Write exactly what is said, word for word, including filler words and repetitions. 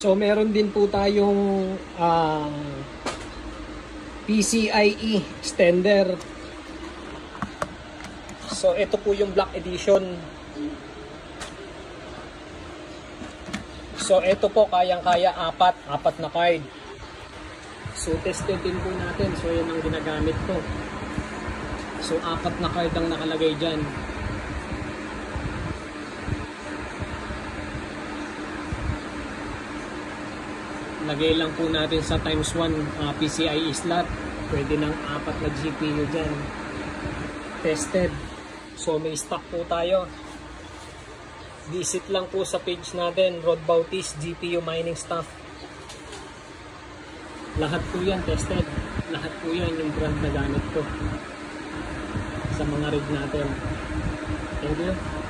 So meron din po tayong uh, P C I E extender. So ito po yung Black Edition. So ito po kayang-kaya apat, apat na card. So tested din po natin. So yan ang ginagamit ko. So apat na card ang nakalagay dyan. Lagay lang po natin sa times one uh, P C I E slot. Pwede ng apat na G P U dyan. Tested. So may stock po tayo. Visit lang po sa page natin, Rod Bautista G P U Mining Stuff. Lahat po yan tested. Lahat po yan yung brand na gamit ko sa mga rig natin. Thank you.